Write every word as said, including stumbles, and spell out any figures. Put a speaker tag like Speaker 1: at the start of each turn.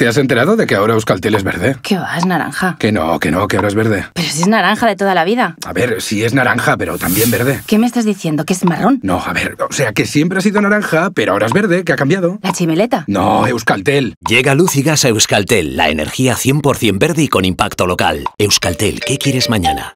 Speaker 1: ¿Te has enterado de que ahora Euskaltel es verde?
Speaker 2: ¿Qué va? Es naranja.
Speaker 1: Que no, que no, que ahora es verde.
Speaker 2: Pero si es naranja de toda la vida.
Speaker 1: A ver, sí es naranja, pero también verde.
Speaker 2: ¿Qué me estás diciendo? ¿Que es marrón?
Speaker 1: No, a ver, o sea, que siempre ha sido naranja, pero ahora es verde, que ha cambiado.
Speaker 2: ¿La chimeleta?
Speaker 1: No, Euskaltel.
Speaker 3: Llega luz y gas a Euskaltel, la energía cien por ciento verde y con impacto local. Euskaltel, ¿qué quieres mañana?